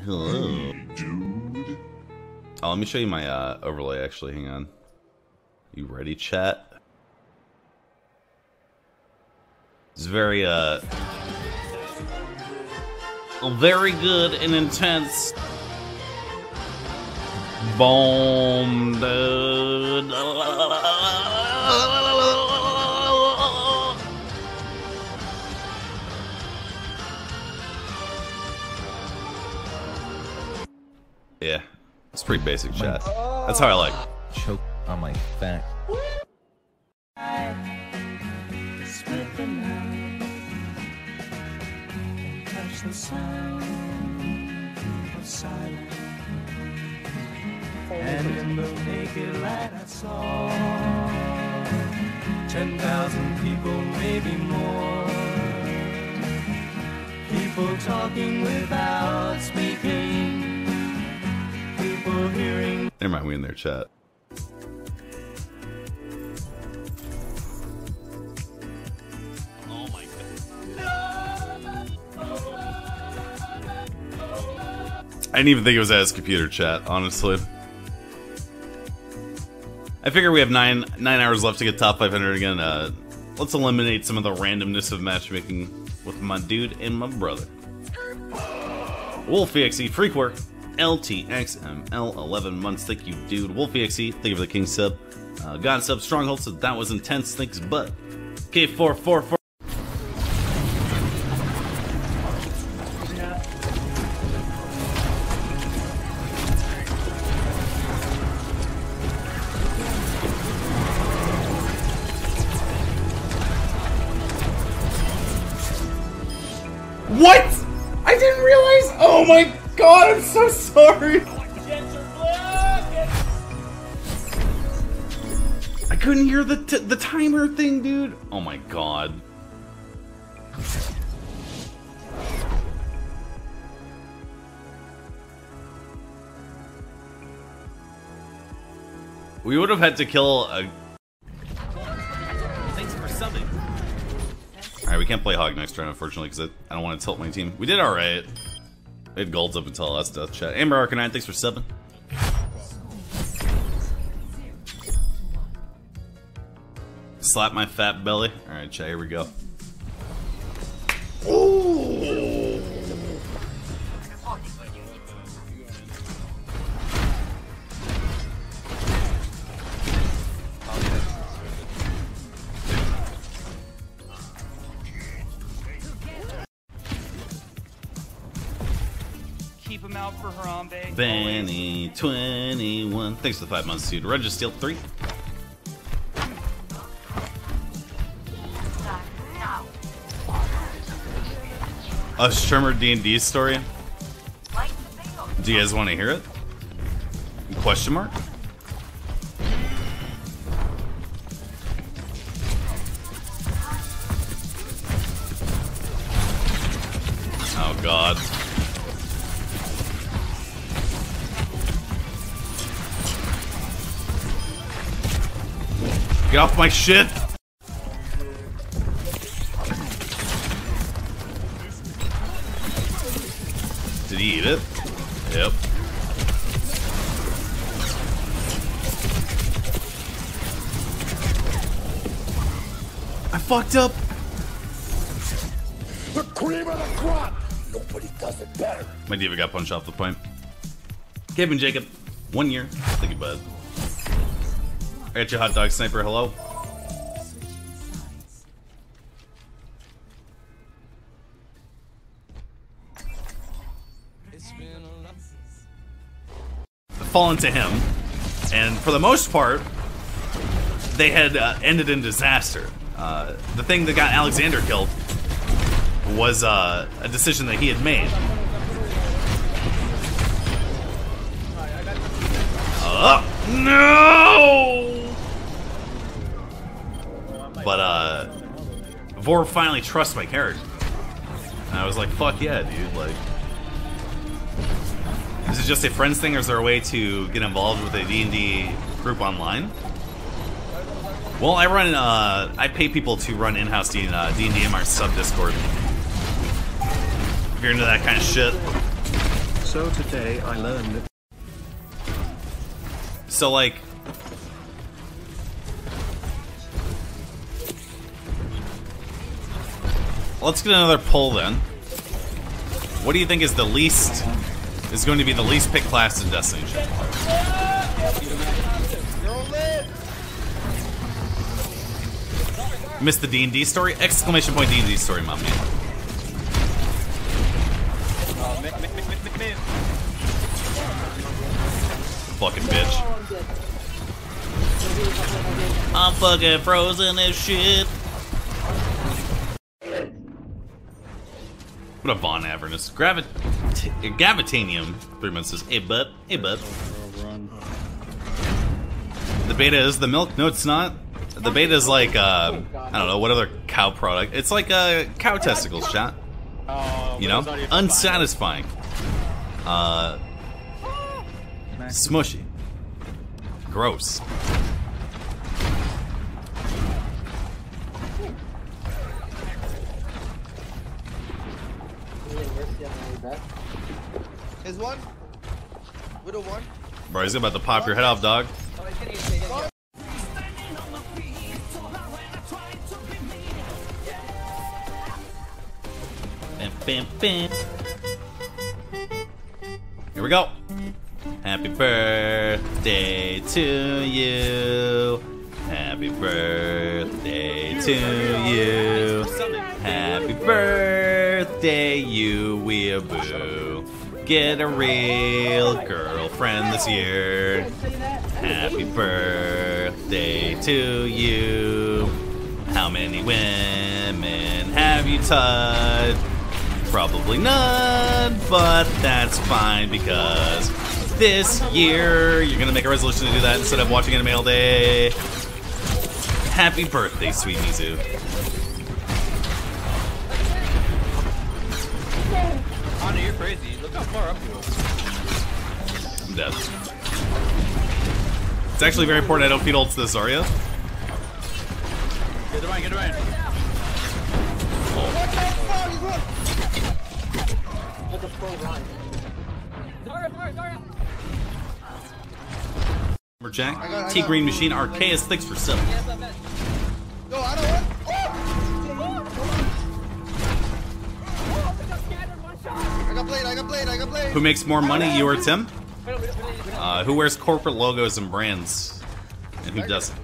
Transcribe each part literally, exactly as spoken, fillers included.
Hello. Dude. Oh, let me show you my uh, overlay, actually. Hang on. You ready, chat? It's very, uh... very good and intense. Boom, dude. Yeah, it's pretty basic, chat. That's how I like it. Choke on my fat. The sound of silence, and in the naked light I saw ten thousand people, maybe more. People talking without speaking. People hearing. Never mind, we in their chat. I didn't even think it was at his computer, chat, honestly. I figure we have nine nine hours left to get top five hundred again. Uh, let's eliminate some of the randomness of matchmaking with my dude and my brother. WolfieXE, Freakwork, L T X M L, eleven months. Thank you, dude. WolfieXE, thank you for the king sub. Uh, God sub, Stronghold, so that was intense. Thanks, bud. K four four four. What? I didn't realize. Oh my god, I'm so sorry. I couldn't hear the t the timer thing, dude. Oh my god. We would have had to kill a. Thanks for subbing. Alright, we can't play Hog next turn, unfortunately, because I, I don't want to tilt my team. We did alright. We had golds up until last death chat. Amber Arcanine, thanks for subbing. Slap my fat belly. Alright, chat, here we go. Ooh. Keep him out for Harambe. Benny twenty-one. Thanks for the five months, dude. Registeel three. A Shermer D and D story. Do you guys want to hear it? Question mark? Oh god. Get off my shit! Did he eat it? Yep. I fucked up! The cream of the crop! Nobody does it better. My diva got punched off the point. Kevin Jacob, one year. Thank you, bud. I got you, hot dog sniper. Hello. Fallen to him, and for the most part, they had uh, ended in disaster. Uh, the thing that got Alexander killed was uh, a decision that he had made. Uh, no! But uh, Vor finally trusts my character, and I was like, "Fuck yeah, dude!" Like, is it just a friends thing, or is there a way to get involved with a D and D group online? Well, I run, uh, I pay people to run in-house D and D in our sub Discord. If you're into that kind of shit. So today I learned. So like, let's get another poll then. What do you think is the least is going to be the least picked class in Destiny? Missed the D and D story? Exclamation point D and D story, my man. Fucking bitch. I'm fucking frozen as shit. What a Von Avernus. Gravit Gravitanium. Three months says, hey bud, hey bud. The beta is the milk? No, it's not. The beta is like, uh, I don't know, what other cow product? It's like uh, cow testicles, chat. You know? Unsatisfying. Uh, smushy. Gross. Is one? Widow one? Bro, he's about to pop your head off, dog. Bam, bam, bam. Here we go. Happy birthday to you. Happy birthday to you. Happy birthday, you weeaboo. Get a real girlfriend this year. Happy birthday to you. How many women have you touched? Probably none, but that's fine because this year you're gonna make a resolution to do that instead of watching anime all day. Happy birthday, sweet Mizu. Anna, you're crazy. Look how far up you are. I'm dead. It's actually very important I don't feed ults to this Zarya. Get the Ryan, get the Ryan. That's a pro run. Zarya, Zarya, Zarya. Jack, T Green Machine, Arceus, thanks for seven. Go, I don't want. I got blade, I got blade, I got blade. Who makes more money, you or Tim? Uh, who wears corporate logos and brands? And who doesn't?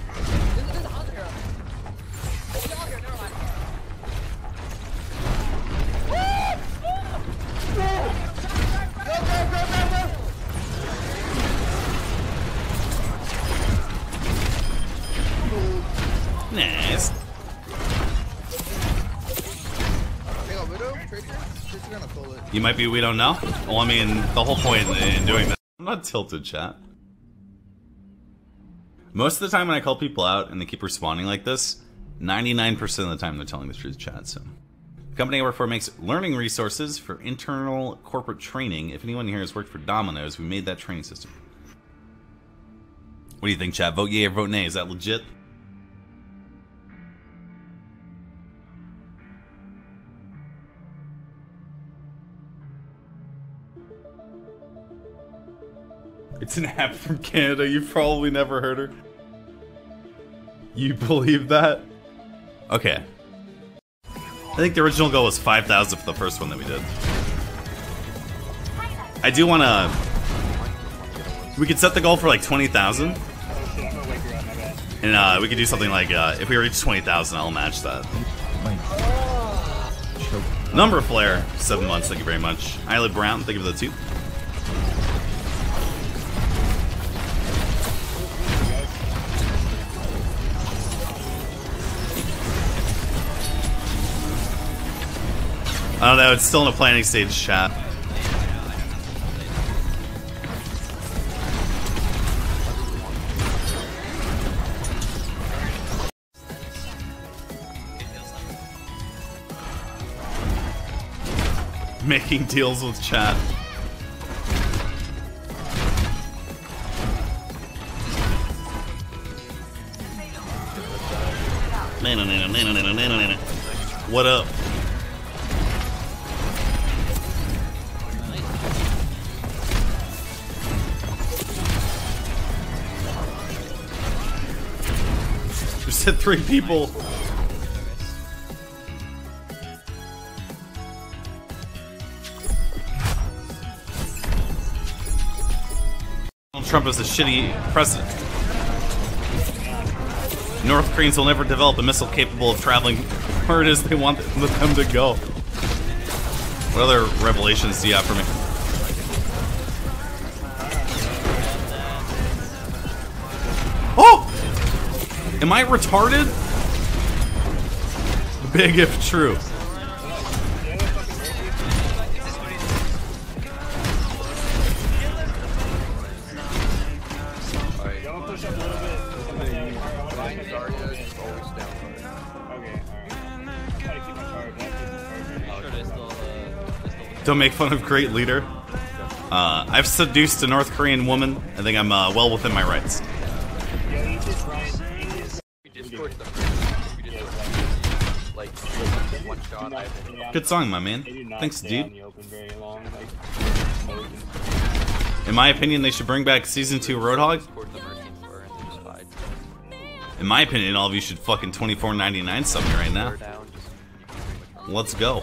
Nice. You might be, we don't know. Well, I mean, the whole point in doing that. I'm not tilted, chat. Most of the time when I call people out and they keep responding like this, ninety-nine percent of the time they're telling the truth, chat. So, the company I work for makes learning resources for internal corporate training. If anyone here has worked for Domino's, we made that training system. What do you think, chat? Vote yay or vote nay? Is that legit? It's an app from Canada. You've probably never heard her. You believe that? Okay. I think the original goal was five thousand for the first one that we did. I do want to... We could set the goal for like twenty thousand. And uh, we could do something like, uh, if we reach twenty thousand, I'll match that. Number Flare, seven months, thank you very much. Isla Brown, thank you for the two. I don't know, it's still in a planning stage, chat. Making deals with chat. What up? said three people. Donald Trump is a shitty president. North Koreans will never develop a missile capable of traveling where it is they want them to go. What other revelations do you have for me? Oh! Am I retarded? Big if true. Don't make fun of great leader. Uh, I've seduced a North Korean woman. I think I'm uh, well within my rights. Good song, my man. Thanks, dude. In my opinion, they should bring back season two Roadhog. In my opinion, all of you should fucking twenty-four ninety-nine sub me right now. Let's go.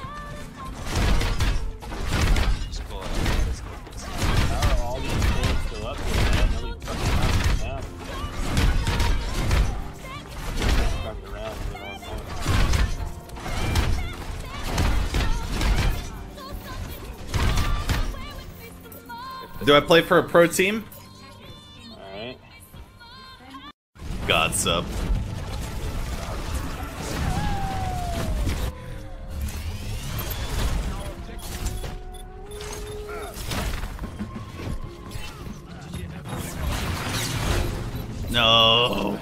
Do I play for a pro team? Alright. God sub. No.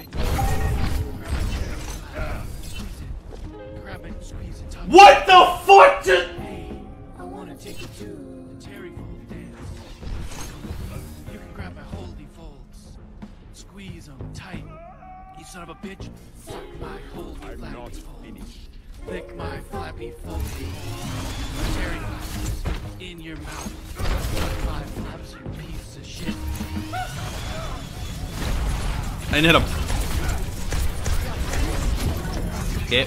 What the fuck did... I wanna take you to the Terry Fold dance. You can grab my holdy folds, squeeze them tight. You son of a bitch, suck my holdy flappy folds. Lick my flappy foldy. Terry flaps in your mouth. Suck my flaps, you piece of shit. I didn't hit him. Okay.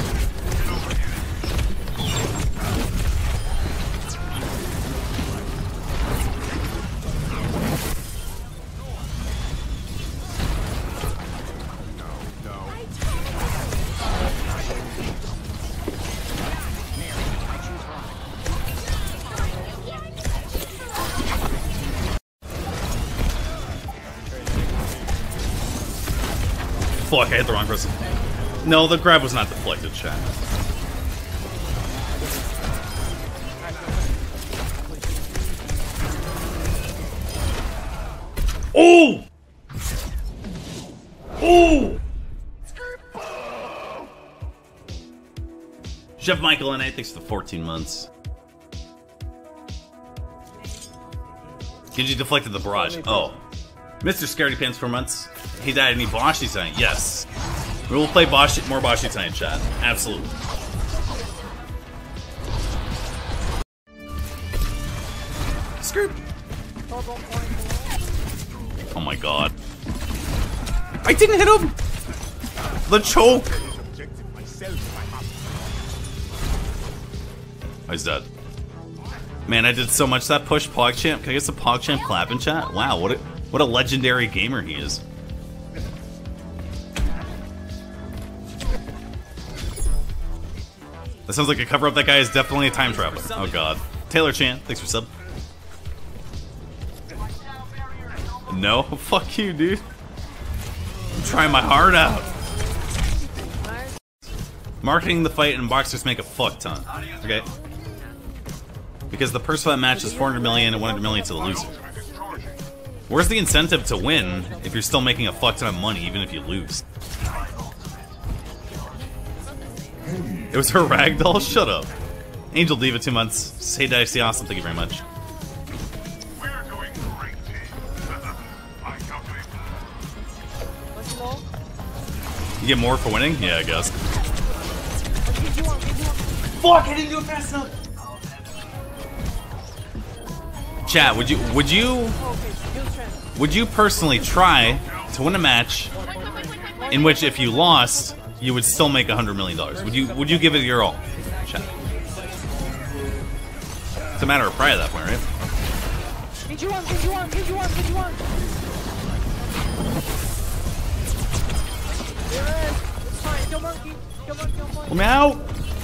Fuck, I hit the wrong person. No, the grab was not deflected, chat. Oh! Oh! Chef Michael and I, thanks for the fourteen months. Did you deflected the barrage? Oh. Mister Scaredy Pants for months. He died and he Boshi tonight. Yes. We will play Boshi, more Boshi tonight, chat. Absolutely. Screw. Oh my god. I didn't hit him! The choke! Oh, he's dead. Man, I did so much that push PogChamp. Can I get some PogChamp clap in chat? Wow, what a, what a legendary gamer he is. That sounds like a cover-up. That guy is definitely a time traveler. Oh god. Taylor Chan, thanks for sub. No? Fuck you, dude. I'm trying my heart out. Marketing the fight and boxers make a fuck ton. Okay? Because the purse for that match is four hundred million and one hundred million to the loser. Where's the incentive to win if you're still making a fuck ton of money even if you lose? It was her ragdoll? Shut up. Angel Diva, two months. Say Dicey, awesome. Thank you very much. You get more for winning? Yeah, I guess. Fuck, I didn't do it fast enough. Chat, would you would you would you personally try to win a match in which if you lost, you would still make a hundred million dollars. Would you? Would you give it your all? Chat. It's a matter of pride at that point, right? Get you on, get you on, get you on, get you on. There it is. It's fine. Kill monkey. Kill monkey. Kill monkey. Let me out.